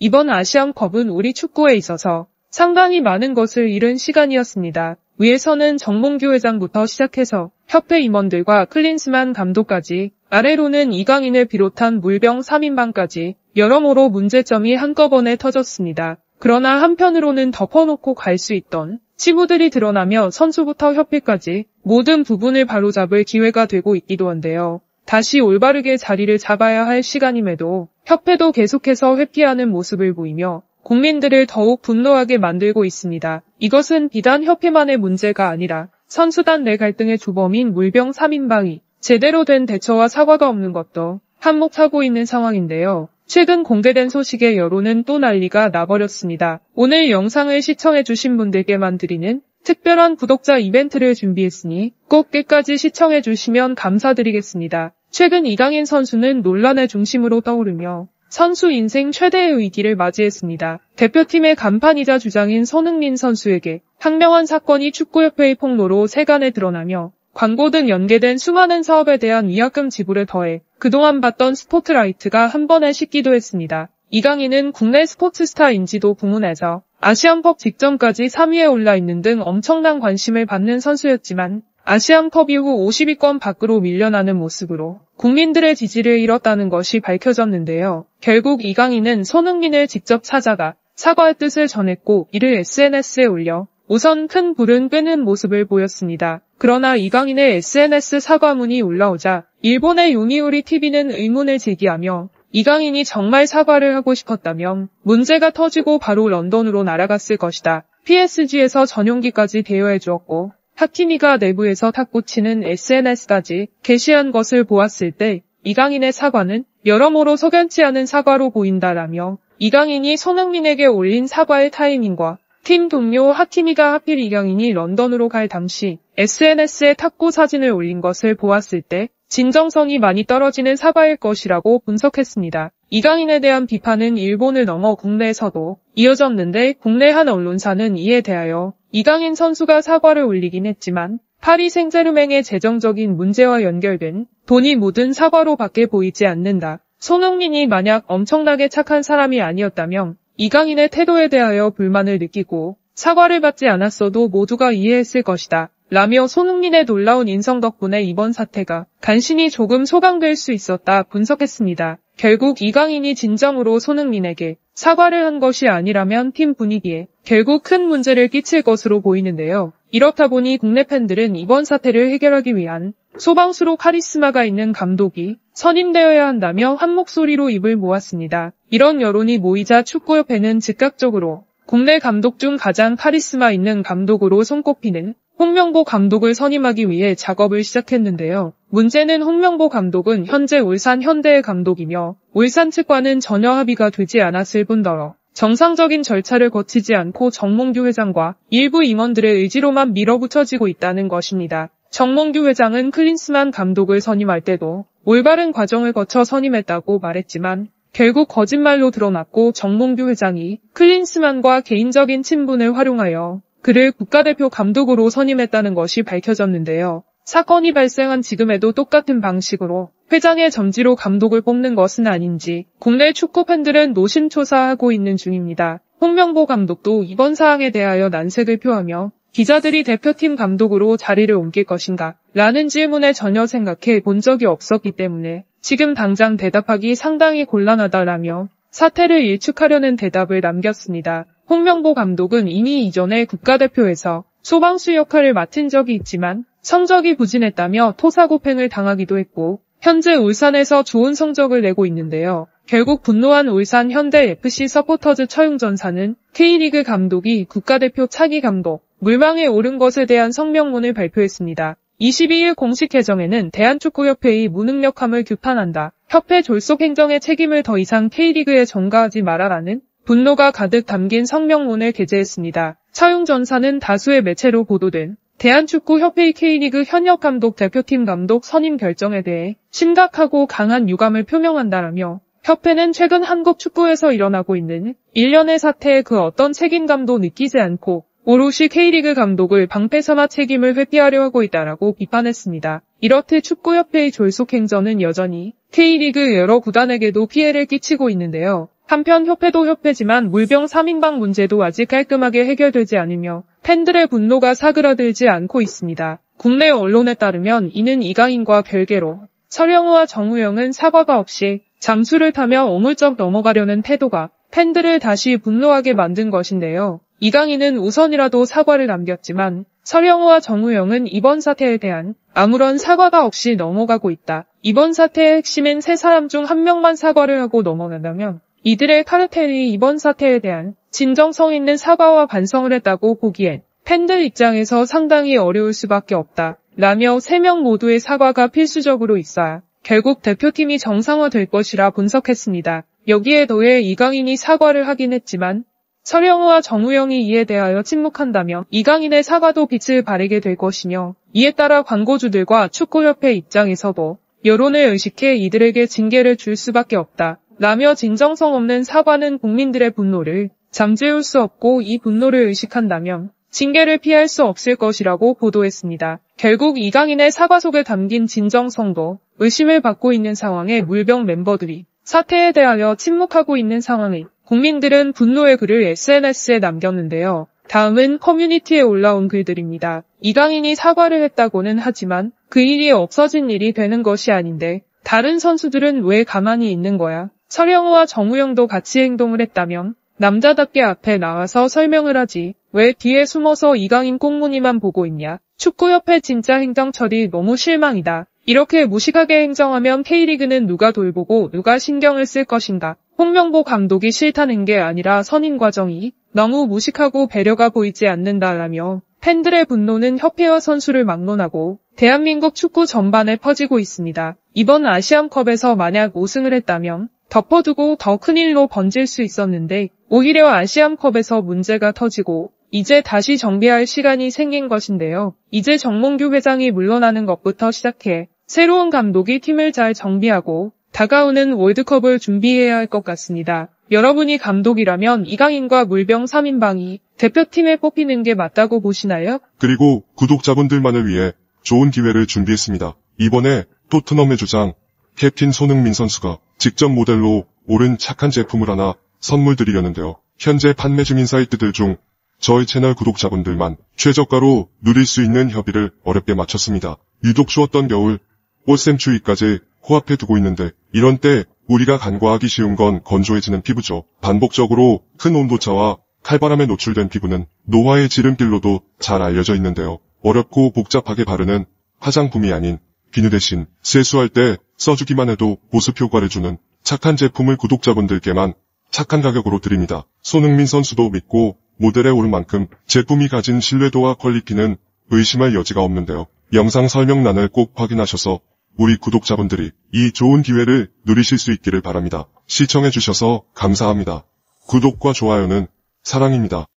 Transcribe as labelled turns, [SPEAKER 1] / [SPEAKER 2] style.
[SPEAKER 1] 이번 아시안컵은 우리 축구에 있어서 상당히 많은 것을 잃은 시간이었습니다. 위에서는 정몽규 회장부터 시작해서 협회 임원들과 클린스만 감독까지, 아래로는 이강인을 비롯한 물병 3인방까지 여러모로 문제점이 한꺼번에 터졌습니다. 그러나 한편으로는 덮어놓고 갈 수 있던 치부들이 드러나며 선수부터 협회까지 모든 부분을 바로잡을 기회가 되고 있기도 한데요. 다시 올바르게 자리를 잡아야 할 시간임에도 협회도 계속해서 회피하는 모습을 보이며 국민들을 더욱 분노하게 만들고 있습니다. 이것은 비단 협회만의 문제가 아니라 선수단 내 갈등의 주범인 물병 3인방이 제대로 된 대처와 사과가 없는 것도 한몫하고 있는 상황인데요. 최근 공개된 소식에 여론은 또 난리가 나버렸습니다. 오늘 영상을 시청해주신 분들께만 드리는 특별한 구독자 이벤트를 준비했으니 꼭 끝까지 시청해주시면 감사드리겠습니다. 최근 이강인 선수는 논란의 중심으로 떠오르며 선수 인생 최대의 위기를 맞이했습니다. 대표팀의 간판이자 주장인 손흥민 선수에게 항명한 사건이 축구협회의 폭로로 세간에 드러나며 광고 등 연계된 수많은 사업에 대한 위약금 지불에 더해 그동안 받던 스포트라이트가 한 번에 식기도 했습니다. 이강인은 국내 스포츠스타 인지도 부문에서 아시안컵 직전까지 3위에 올라있는 등 엄청난 관심을 받는 선수였지만 아시안컵 이후 50위권 밖으로 밀려나는 모습으로 국민들의 지지를 잃었다는 것이 밝혀졌는데요. 결국 이강인은 손흥민을 직접 찾아가 사과의 뜻을 전했고 이를 SNS에 올려 우선 큰 불은 끄는 모습을 보였습니다. 그러나 이강인의 SNS 사과문이 올라오자 일본의 요미우리 TV는 의문을 제기하며 이강인이 정말 사과를 하고 싶었다면 문제가 터지고 바로 런던으로 날아갔을 것이다. PSG에서 전용기까지 대여해 주었고 하키미가 내부에서 탁구치는 SNS까지 게시한 것을 보았을 때 이강인의 사과는 여러모로 석연치 않은 사과로 보인다라며 이강인이 손흥민에게 올린 사과의 타이밍과 팀 동료 하키미가 하필 이강인이 런던으로 갈 당시 SNS에 탁구 사진을 올린 것을 보았을 때 진정성이 많이 떨어지는 사과일 것이라고 분석했습니다. 이강인에 대한 비판은 일본을 넘어 국내에서도 이어졌는데 국내 한 언론사는 이에 대하여 이강인 선수가 사과를 올리긴 했지만 파리 생제르맹의 재정적인 문제와 연결된 돈이 묻은 사과로밖에 보이지 않는다. 손흥민이 만약 엄청나게 착한 사람이 아니었다면 이강인의 태도에 대하여 불만을 느끼고 사과를 받지 않았어도 모두가 이해했을 것이다. 라며 손흥민의 놀라운 인성 덕분에 이번 사태가 간신히 조금 소강될 수 있었다 분석했습니다. 결국 이강인이 진정으로 손흥민에게 사과를 한 것이 아니라면 팀 분위기에 결국 큰 문제를 끼칠 것으로 보이는데요. 이렇다 보니 국내 팬들은 이번 사태를 해결하기 위한 소방수로 카리스마가 있는 감독이 선임되어야 한다며 한 목소리로 입을 모았습니다. 이런 여론이 모이자 축구협회는 즉각적으로 국내 감독 중 가장 카리스마 있는 감독으로 손꼽히는 홍명보 감독을 선임하기 위해 작업을 시작했는데요. 문제는 홍명보 감독은 현재 울산 현대의 감독이며 울산 측과는 전혀 합의가 되지 않았을 뿐더러 정상적인 절차를 거치지 않고 정몽규 회장과 일부 임원들의 의지로만 밀어붙여지고 있다는 것입니다. 정몽규 회장은 클린스만 감독을 선임할 때도 올바른 과정을 거쳐 선임했다고 말했지만 결국 거짓말로 드러났고 정몽규 회장이 클린스만과 개인적인 친분을 활용하여 그를 국가대표 감독으로 선임했다는 것이 밝혀졌는데요. 사건이 발생한 지금에도 똑같은 방식으로 회장의 점지로 감독을 뽑는 것은 아닌지 국내 축구 팬들은 노심초사하고 있는 중입니다. 홍명보 감독도 이번 사항에 대하여 난색을 표하며 기자들이 대표팀 감독으로 자리를 옮길 것인가? 라는 질문에 전혀 생각해 본 적이 없었기 때문에 지금 당장 대답하기 상당히 곤란하다라며 사태를 일축하려는 대답을 남겼습니다. 홍명보 감독은 이미 이전에 국가대표에서 소방수 역할을 맡은 적이 있지만 성적이 부진했다며 토사구팽을 당하기도 했고 현재 울산에서 좋은 성적을 내고 있는데요. 결국 분노한 울산 현대FC 서포터즈 처용전사는 K리그 감독이 국가대표 차기 감독, 물망에 오른 것에 대한 성명문을 발표했습니다. 22일 공식 계정에는 대한축구협회의 무능력함을 규탄한다. 협회 졸속 행정의 책임을 더 이상 K리그에 전가하지 말아라는 분노가 가득 담긴 성명문을 게재했습니다. 처용전사는 다수의 매체로 보도된 대한축구협회의 K리그 현역 감독 대표팀 감독 선임 결정에 대해 심각하고 강한 유감을 표명한다라며 협회는 최근 한국 축구에서 일어나고 있는 일련의 사태에 그 어떤 책임감도 느끼지 않고 오롯이 K리그 감독을 방패삼아 책임을 회피하려 하고 있다라고 비판했습니다. 이렇듯 축구협회의 졸속 행정은 여전히 K리그 여러 구단에게도 피해를 끼치고 있는데요. 한편 협회도 협회지만 물병 3인방 문제도 아직 깔끔하게 해결되지 않으며 팬들의 분노가 사그라들지 않고 있습니다. 국내 언론에 따르면 이는 이강인과 별개로 설영우와 정우영은 사과가 없이 잠수를 타며 어물쩍 넘어가려는 태도가 팬들을 다시 분노하게 만든 것인데요. 이강인은 우선이라도 사과를 남겼지만 설영우와 정우영은 이번 사태에 대한 아무런 사과가 없이 넘어가고 있다. 이번 사태의 핵심인 세 사람 중 한 명만 사과를 하고 넘어간다면 이들의 카르텔이 이번 사태에 대한 진정성 있는 사과와 반성을 했다고 보기엔 팬들 입장에서 상당히 어려울 수밖에 없다. 라며 3명 모두의 사과가 필수적으로 있어야 결국 대표팀이 정상화될 것이라 분석했습니다. 여기에 더해 이강인이 사과를 하긴 했지만 설영우와 정우영이 이에 대하여 침묵한다며 이강인의 사과도 빛을 발하게 될 것이며 이에 따라 광고주들과 축구협회 입장에서도 여론을 의식해 이들에게 징계를 줄 수밖에 없다. 라며 진정성 없는 사과는 국민들의 분노를 잠재울 수 없고 이 분노를 의식한다면 징계를 피할 수 없을 것이라고 보도했습니다. 결국 이강인의 사과 속에 담긴 진정성도 의심을 받고 있는 상황에 물병 멤버들이 사태에 대하여 침묵하고 있는 상황에 국민들은 분노의 글을 SNS에 남겼는데요. 다음은 커뮤니티에 올라온 글들입니다. 이강인이 사과를 했다고는 하지만 그 일이 없어진 일이 되는 것이 아닌데 다른 선수들은 왜 가만히 있는 거야? 설영우와 정우영도 같이 행동을 했다면 남자답게 앞에 나와서 설명을 하지 왜 뒤에 숨어서 이강인 꽁무니만 보고 있냐? 축구협회 진짜 행정처리 너무 실망이다. 이렇게 무식하게 행정하면 K리그는 누가 돌보고 누가 신경을 쓸 것인가? 홍명보 감독이 싫다는 게 아니라 선임 과정이 너무 무식하고 배려가 보이지 않는다라며 팬들의 분노는 협회와 선수를 막론하고 대한민국 축구 전반에 퍼지고 있습니다. 이번 아시안컵에서 만약 우승을 했다면 덮어두고 더 큰 일로 번질 수 있었는데 오히려 아시안컵에서 문제가 터지고 이제 다시 정비할 시간이 생긴 것인데요. 이제 정몽규 회장이 물러나는 것부터 시작해 새로운 감독이 팀을 잘 정비하고 다가오는 월드컵을 준비해야 할 것 같습니다. 여러분이 감독이라면 이강인과 물병 3인방이 대표팀에 뽑히는 게 맞다고 보시나요?
[SPEAKER 2] 그리고 구독자분들만을 위해 좋은 기회를 준비했습니다. 이번에 토트넘의 주장 캡틴 손흥민 선수가 직접 모델로 오른 착한 제품을 하나 선물 드리려는데요. 현재 판매 중인 사이트들 중 저희 채널 구독자분들만 최저가로 누릴 수 있는 협의를 어렵게 마쳤습니다. 유독 추웠던 겨울, 꽃샘 추위까지 코앞에 두고 있는데 이런 때 우리가 간과하기 쉬운 건 건조해지는 피부죠. 반복적으로 큰 온도차와 칼바람에 노출된 피부는 노화의 지름길로도 잘 알려져 있는데요. 어렵고 복잡하게 바르는 화장품이 아닌 비누 대신 세수할 때 써주기만 해도 보습 효과를 주는 착한 제품을 구독자분들께만 착한 가격으로 드립니다. 손흥민 선수도 믿고 모델에 오른 만큼 제품이 가진 신뢰도와 퀄리티는 의심할 여지가 없는데요. 영상 설명란을 꼭 확인하셔서 우리 구독자분들이 이 좋은 기회를 누리실 수 있기를 바랍니다. 시청해주셔서 감사합니다. 구독과 좋아요는 사랑입니다.